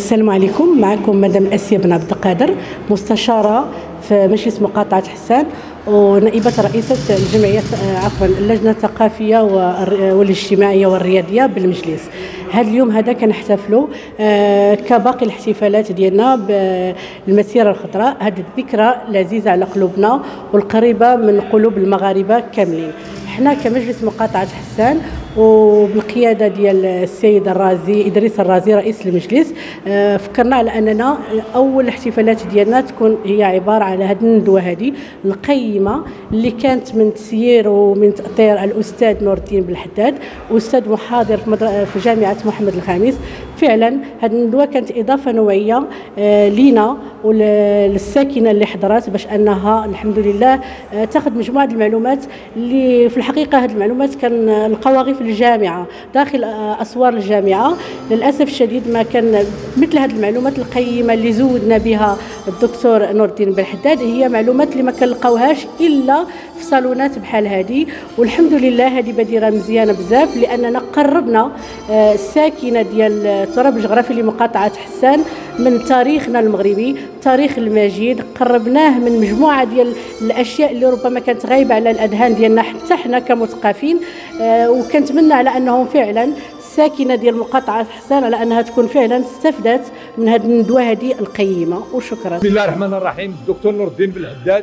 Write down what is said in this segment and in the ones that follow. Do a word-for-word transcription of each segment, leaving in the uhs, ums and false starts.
السلام عليكم. معكم مدام اسيا بن عبد القادر، مستشاره في مجلس مقاطعه حسان ونائبه رئيسه الجمعيه عفوا اللجنه الثقافيه والاجتماعيه والرياضيه بالمجلس. هذا اليوم هذا كنحتفلوا كباقي الاحتفالات ديالنا بالمسيره الخضراء. هذه الذكرى العزيزه على قلوبنا والقريبه من قلوب المغاربه كاملين. حنا كمجلس مقاطعه حسان وبالقياده ديال السيد الرازي ادريس الرازي رئيس المجلس فكرنا على اننا اول الاحتفالات ديالنا تكون هي عباره على هذه الندوه هذه القيمه اللي كانت من تسيير ومن تاطير الاستاذ نور الدين بالحداد، استاذ محاضر في جامعه محمد الخامس. فعلا هذه الندوه كانت اضافه نوعيه لينا وللساكنه اللي حضرات باش انها الحمد لله تاخذ مجموعه المعلومات اللي في الحقيقه هذه المعلومات كان لقاوها في الجامعه داخل اسوار الجامعه. للاسف الشديد ما كان مثل هذه المعلومات القيمه اللي زودنا بها الدكتور نور الدين بالحداد، هي معلومات اللي ما كنلقاوهاش الا في صالونات بحال هذه. والحمد لله هذه بديره مزيانه بزاف لاننا قربنا الساكنه ديال التراب الجغرافي لمقاطعه حسان من تاريخنا المغربي، تاريخ المجيد، قربناه من مجموعه ديال الاشياء اللي ربما كانت غايبه على الاذهان ديالنا حتى حنا كمثقفين. آه وكنتمنى على انهم فعلا الساكنه ديال مقاطعه حسان على انها تكون فعلا استفدت من هذه الندوه هذه القيمه. وشكرا. بسم الله الرحمن الرحيم. الدكتور نور الدين بالحداد،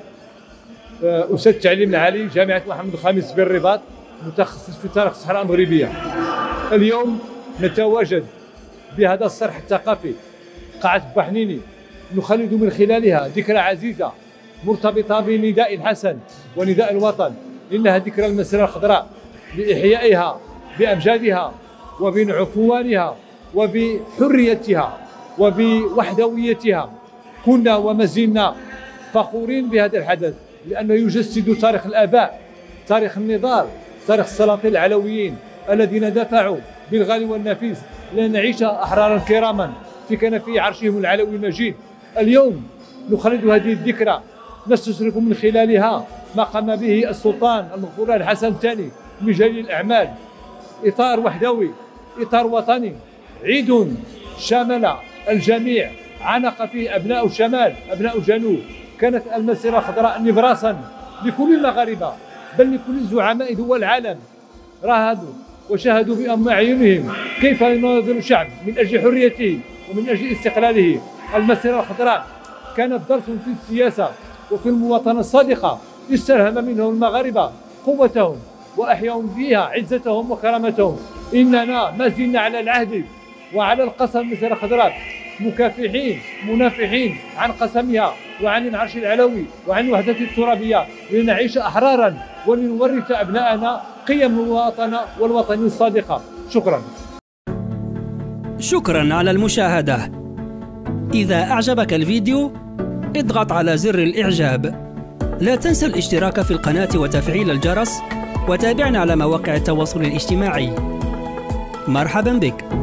استاذ التعليم العالي جامعه محمد الخامس بالرباط، متخصص في تاريخ الصحراء المغربيه. اليوم نتواجد بهذا الصرح الثقافي قاعة بحنيني، نخلد من خلالها ذكرى عزيزة مرتبطة بنداء الحسن ونداء الوطن، إنها ذكرى المسيرة الخضراء بإحيائها بأمجادها وبعنفوانها وبحريتها وبوحدويتها. كنا وما زلنا فخورين بهذا الحدث لأنه يجسد تاريخ الآباء، تاريخ النضال، تاريخ السلاطين العلويين الذين دفعوا بالغالي والنفيس لنعيش أحرارا كراما في كنفي عرشهم العلوي المجيد. اليوم نخلد هذه الذكرى، نستشرف من خلالها ما قام به السلطان المغفور له الحسن الثاني من جليل الأعمال. إطار وحدوي، إطار وطني، عيد شامل الجميع، عانق فيه أبناء الشمال أبناء الجنوب. كانت المسيرة الخضراء نبراسا لكل المغاربة بل لكل زعماء دول العالم، راهدوا وشاهدوا بأم أعينهم كيف يناضل الشعب من أجل حريته ومن أجل استقلاله. المسيرة الخضراء كانت درس في السياسة وفي المواطنة الصادقة، استلهم منه المغاربة قوتهم وأحياهم فيها عزتهم وكرامتهم. إننا ما زلنا على العهد وعلى القسم المسيرة الخضراء مكافحين منافحين عن قسمها وعن العرش العلوي وعن وحدة الترابية، لنعيش أحرارا ولنورث أبناءنا قيم الوطن والوطن الصادقة. شكرا. شكرا على المشاهدة. إذا أعجبك الفيديو اضغط على زر الإعجاب. لا تنسى الاشتراك في القناة وتفعيل الجرس، وتابعنا على مواقع التواصل الاجتماعي. مرحبا بك.